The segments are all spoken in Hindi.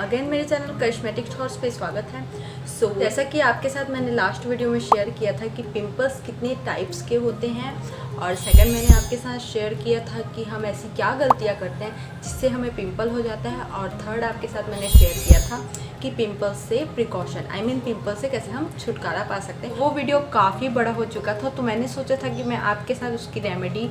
अगेन मेरे चैनल कॉस्मेटिक थॉट्स पे स्वागत है। जैसा कि आपके साथ मैंने लास्ट वीडियो में शेयर किया था कि पिंपल्स कितने टाइप्स के होते हैं, और सेकंड मैंने आपके साथ शेयर किया था कि हम ऐसी क्या गलतियां करते हैं जिससे हमें पिंपल हो जाता है, और थर्ड आपके साथ मैंने शेयर किया था कि पिंपल्स से प्रिकॉशन पिंपल्स से कैसे हम छुटकारा पा सकते हैं। वो वीडियो काफ़ी बड़ा हो चुका था, तो मैंने सोचा था कि मैं आपके साथ उसकी रेमेडी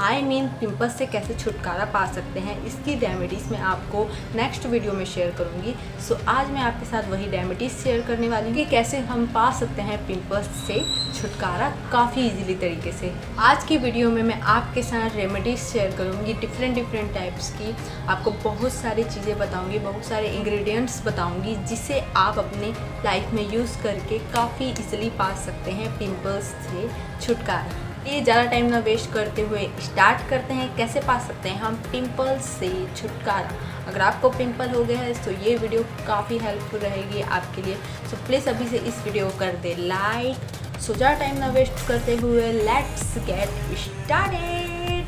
पिंपल्स से कैसे छुटकारा पा सकते हैं, इसकी रेमेडीज़ मैं आपको नेक्स्ट वीडियो में शेयर करूंगी। आज मैं आपके साथ वही रेमेडीज़ शेयर करने वाली हूँ कि कैसे हम पा सकते हैं पिंपल्स से छुटकारा काफ़ी इजीली तरीके से। आज की वीडियो में मैं आपके साथ रेमेडीज़ शेयर करूंगी डिफरेंट टाइप्स की। आपको बहुत सारी चीज़ें बताऊंगी, बहुत सारे इंग्रेडिएंट्स बताऊंगी जिसे आप अपने लाइफ में यूज़ करके काफ़ी इजीली पा सकते हैं पिंपल्स से छुटकारा। ये ज़्यादा टाइम ना वेस्ट करते हुए स्टार्ट करते हैं कैसे पा सकते हैं हम पिंपल्स से छुटकारा। अगर आपको पिंपल हो गया है तो ये वीडियो काफ़ी हेल्पफुल रहेगी आपके लिए। प्लीज़ अभी से इस वीडियो को कर दे लाइक। ज़्यादा टाइम ना वेस्ट करते हुए लेट्स गेट स्टार्टेड।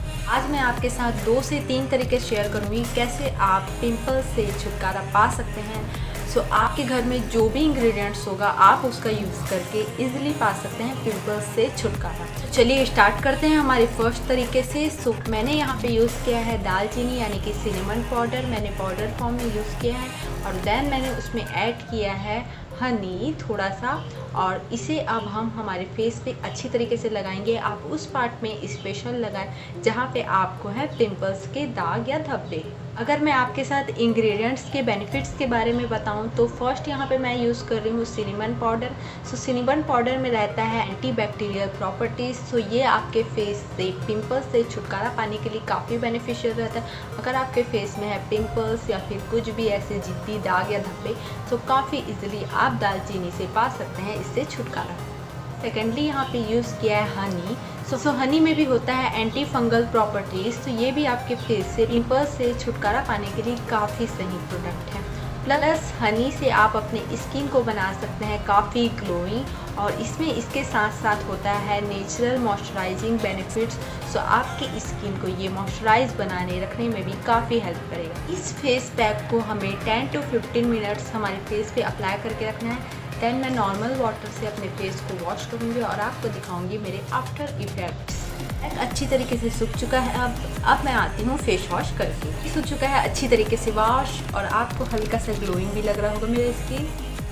आज मैं आपके साथ 2 से 3 तरीके शेयर करूँगी कैसे आप पिंपल्स से छुटकारा पा सकते हैं। आपके घर में जो भी इंग्रेडिएंट्स होगा आप उसका यूज़ करके इजीली पा सकते हैं पिंपल्स से छुटकारा। चलिए स्टार्ट करते हैं हमारे फर्स्ट तरीके से। मैंने यहाँ पे यूज़ किया है दालचीनी यानी कि सिनेमन पाउडर, मैंने पाउडर फॉर्म में यूज़ किया है, और देन मैंने उसमें ऐड किया है हनी थोड़ा सा, और इसे अब हम हमारे फेस पे अच्छी तरीके से लगाएंगे। आप उस पार्ट में स्पेशल लगाएं जहाँ पे आपको है पिंपल्स के दाग या धब्बे। अगर मैं आपके साथ इंग्रेडिएंट्स के बेनिफिट्स के बारे में बताऊं तो फर्स्ट यहाँ पे मैं यूज़ कर रही हूँ सिनेमन पाउडर। सिनेमन पाउडर में रहता है एंटीबैक्टीरियल प्रॉपर्टीज़। ये आपके फेस से पिंपल्स से छुटकारा पाने के लिए काफ़ी बेनिफिशियल रहता है। अगर आपके फेस में है पिंपल्स या फिर कुछ भी ऐसे जिद्दी दाग या धब्बे, तो काफ़ी इजीली आप दालचीनी से पा सकते हैं इससे छुटकारा। सेकेंडली यहाँ पे यूज़ किया है हनी। हनी में भी होता है एंटी फंगल प्रॉपर्टीज़, तो ये भी आपके फेस से पिंपल्स से छुटकारा पाने के लिए काफ़ी सही प्रोडक्ट है। प्लस हनी से आप अपने स्किन को बना सकते हैं काफ़ी ग्लोइंग, और इसमें इसके साथ साथ होता है नेचुरल मॉइस्चराइजिंग बेनिफिट्स। आपके स्किन को ये मॉइस्चराइज बनाने रखने में भी काफ़ी हेल्प करेगा। इस फेस पैक को हमें 10 to 15 मिनट्स हमारे फेस पे अप्लाई करके रखना है। देन मैं नॉर्मल वाटर से अपने फेस को वॉश करूँगी और आपको दिखाऊंगी मेरे आफ्टर इफेक्ट्स। अच्छी तरीके से सूख चुका है। अब मैं आती हूँ फेस वॉश करके। सूख चुका है अच्छी तरीके से वॉश, और आपको हल्का सा ग्लोइंग भी लग रहा होगा मेरे स्किन।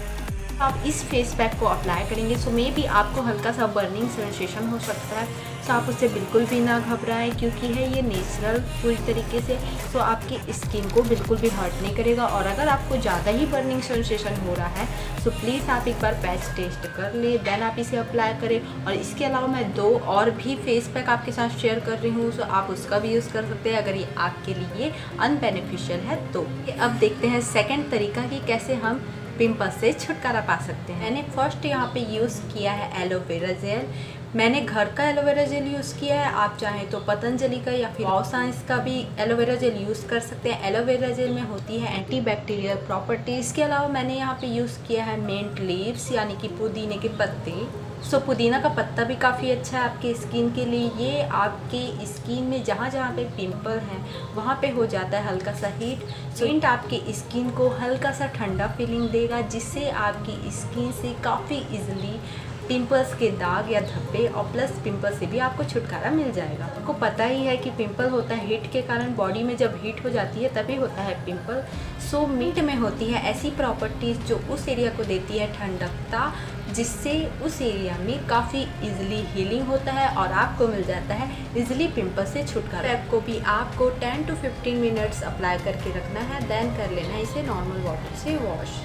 आप इस फेस पैक को अप्लाई करेंगे मे भी आपको हल्का सा बर्निंग सेंसेशन हो सकता है। आप उससे बिल्कुल भी ना घबराएं, क्योंकि है ये नेचुरल पूरी तरीके से, आपकी स्किन को बिल्कुल भी हर्ट नहीं करेगा। और अगर आपको ज़्यादा ही बर्निंग सेंसेशन हो रहा है प्लीज़ आप एक बार पैच टेस्ट कर ले, देन आप इसे अप्लाई करें। और इसके अलावा मैं 2 और भी फेस पैक आपके साथ शेयर कर रही हूँ, आप उसका भी यूज़ कर सकते हैं अगर ये आपके लिए अनबेनिफिशियल है तो। अब देखते हैं सेकेंड तरीका कि कैसे हम पिंपल्स से छुटकारा पा सकते हैं। मैंने फर्स्ट यहाँ पे यूज़ किया है एलोवेरा जेल। मैंने घर का एलोवेरा जेल यूज़ किया है, आप चाहें तो पतंजलि का या फिर वाव साइंस का भी एलोवेरा जेल यूज़ कर सकते हैं। एलोवेरा जेल में होती है एंटीबैक्टीरियल प्रॉपर्टीज़। इसके अलावा मैंने यहाँ पे यूज़ किया है मिंट लीव्स यानी कि पुदीने के पत्ते। पुदीना का पत्ता भी काफ़ी अच्छा है आपके स्किन के लिए। ये आपके स्किन में जहाँ जहाँ पे पिंपल है वहाँ पे हो जाता है हल्का सा हीट। मिंट आपकी स्किन को हल्का सा ठंडा फीलिंग देगा, जिससे आपकी स्किन से काफ़ी इजीली पिंपल्स के दाग या धब्बे और प्लस पिंपल से भी आपको छुटकारा मिल जाएगा। आपको पता ही है कि पिंपल होता है हीट के कारण, बॉडी में जब हीट हो जाती है तभी होता है पिंपल। मिंट में होती है ऐसी प्रॉपर्टीज़ जो उस एरिया को देती है ठंडकता, जिससे उस एरिया में काफ़ी इजीली हीलिंग होता है और आपको मिल जाता है इजीली पिंपल से छुटकारा। पैक को भी आपको 10 to 15 मिनट्स अप्लाई करके रखना है, देन कर लेना है इसे नॉर्मल वाटर से वॉश।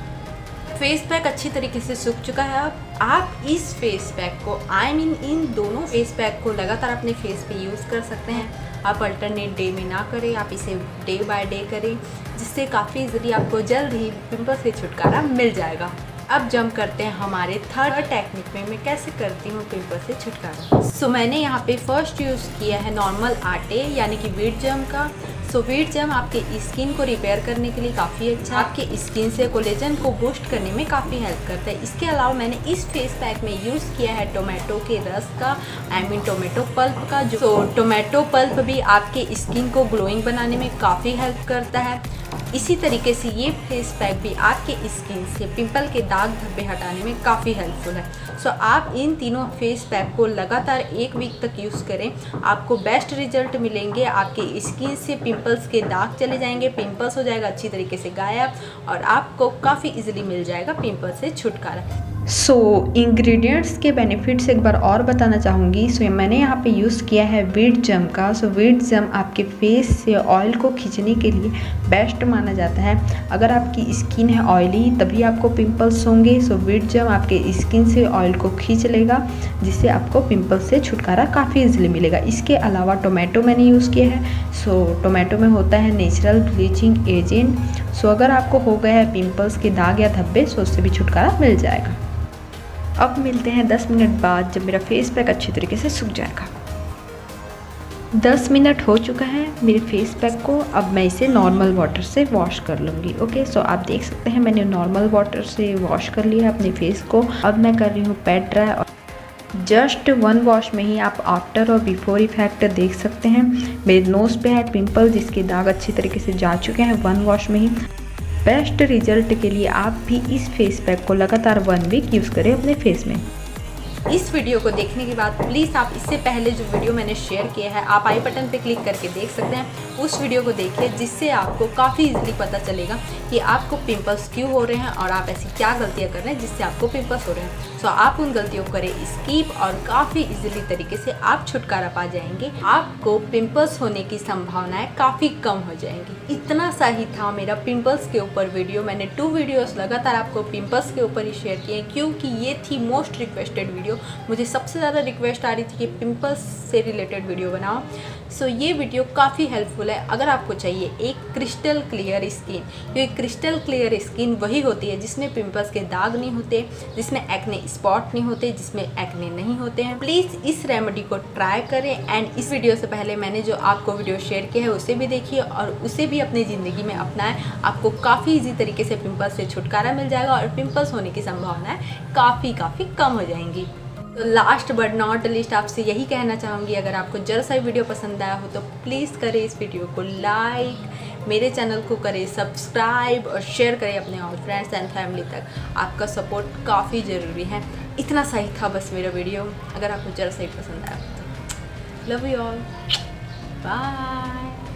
फेस पैक अच्छी तरीके से सूख चुका है। अब आप इस फेस पैक को इन दोनों फेस पैक को लगातार अपने फेस पे यूज़ कर सकते हैं। आप अल्टरनेट डे में ना करें, आप इसे डे बाय डे करें, जिससे काफ़ी इजीली आपको जल्द ही पिंपल से छुटकारा मिल जाएगा। अब जंप करते हैं हमारे थर्ड टेक्निक में, मैं कैसे करती हूँ पिंपल से छुटकारा। मैंने यहाँ पे फर्स्ट यूज़ किया है नॉर्मल आटे यानी कि व्हीट जम का। व्हीट जम आपके स्किन को रिपेयर करने के लिए काफ़ी अच्छा, आपके स्किन से कोलेजन को बूस्ट करने में काफ़ी हेल्प करता है। इसके अलावा मैंने इस फेस पैक में यूज़ किया है टोमेटो के रस का, टोमेटो पल्प का। टोमेटो पल्प भी आपके स्किन को ग्लोइंग बनाने में काफ़ी हेल्प करता है। इसी तरीके से ये फेस पैक भी आपके स्किन से पिंपल के दाग धब्बे हटाने में काफ़ी हेल्पफुल है। सो आप इन तीनों फेस पैक को लगातार 1 वीक तक यूज़ करें, आपको बेस्ट रिजल्ट मिलेंगे। आपके स्किन से पिंपल्स के दाग चले जाएंगे, पिंपल्स हो जाएगा अच्छी तरीके से गायब और आपको काफ़ी इजीली मिल जाएगा पिंपल से छुटकारा। सो इंग्रेडिएंट्स के बेनिफिट्स एक बार और बताना चाहूँगी। सो मैंने यहाँ पे यूज़ किया है वीट जम का। सो वीट जम आपके फेस से ऑयल को खींचने के लिए बेस्ट माना जाता है। अगर आपकी स्किन है ऑयली तभी आपको पिंपल्स होंगे, सो वीट जम आपके स्किन से ऑयल को खींच लेगा, जिससे आपको पिंपल्स से छुटकारा काफ़ी इजीली मिलेगा। इसके अलावा टोमेटो मैंने यूज़ किया है। सो टोमेटो में होता है नेचुरल ब्लीचिंग एजेंट। सो अगर आपको हो गया है पिंपल्स के दाग या धब्बे, सो उससे भी छुटकारा मिल जाएगा। अब मिलते हैं 10 मिनट बाद, जब मेरा फेस पैक अच्छी तरीके से सूख जाएगा। 10 मिनट हो चुका है मेरे फेस पैक को। अब मैं इसे नॉर्मल वाटर से वॉश कर लूँगी। ओके, सो आप देख सकते हैं मैंने नॉर्मल वाटर से वॉश कर लिया अपने फेस को। अब मैं कर रही हूँ पैड ड्राई और जस्ट 1 वॉश में ही आप आफ्टर और बिफोर इफेक्ट देख सकते हैं। मेरे नोज़ पे है पिंपल जिसके दाग अच्छी तरीके से जा चुके हैं 1 वॉश में ही। बेस्ट रिजल्ट के लिए आप भी इस फेस पैक को लगातार 1 वीक यूज़ करें अपने फेस में। इस वीडियो को देखने के बाद प्लीज़ आप इससे पहले जो वीडियो मैंने शेयर किया है आप आई बटन पे क्लिक करके देख सकते हैं, उस वीडियो को देखिए, जिससे आपको काफ़ी इजीली पता चलेगा कि आपको पिंपल्स क्यों हो रहे हैं और आप ऐसी क्या गलतियां कर रहे हैं जिससे आपको पिंपल्स हो रहे हैं। सो आप उन गलतियों को करें स्किप और काफ़ी इजीली तरीके से आप छुटकारा पा जाएंगे। आपको पिंपल्स होने की संभावनाएं काफ़ी कम हो जाएंगी। इतना सा ही था मेरा पिंपल्स के ऊपर वीडियो। मैंने 2 वीडियोस लगातार आपको पिंपल्स के ऊपर ही शेयर किए क्योंकि ये थी मोस्ट रिक्वेस्टेड वीडियो। मुझे सबसे ज़्यादा रिक्वेस्ट आ रही थी कि पिंपल्स से रिलेटेड वीडियो बनाओ। सो ये वीडियो काफ़ी हेल्पफुल है अगर आपको चाहिए एक क्रिस्टल क्लियर स्किन। क्योंकि क्रिस्टल क्लियर स्किन वही होती है जिसमें पिंपल्स के दाग नहीं होते, जिसमें एक्ने स्पॉट नहीं होते, जिसमें एक्ने नहीं होते हैं। प्लीज़ इस रेमेडी को ट्राई करें एंड इस वीडियो से पहले मैंने जो आपको वीडियो शेयर किया है उसे भी देखिए और उसे भी अपनी ज़िंदगी में अपनाएं। आपको काफ़ी ईजी तरीके से पिंपल्स से छुटकारा मिल जाएगा और पिंपल्स होने की संभावनाएँ काफ़ी कम हो जाएंगी। तो लास्ट बट नॉट लिस्ट आपसे यही कहना चाहूँगी, अगर आपको जरा सा वीडियो पसंद आया हो तो प्लीज़ करें इस वीडियो को लाइक, मेरे चैनल को करें सब्सक्राइब और शेयर करें अपने और फ्रेंड्स एंड फैमिली तक। आपका सपोर्ट काफ़ी ज़रूरी है। इतना सही था बस मेरा वीडियो, अगर आपको जरा सा ही पसंद आया तो लव यू ऑल, बाय।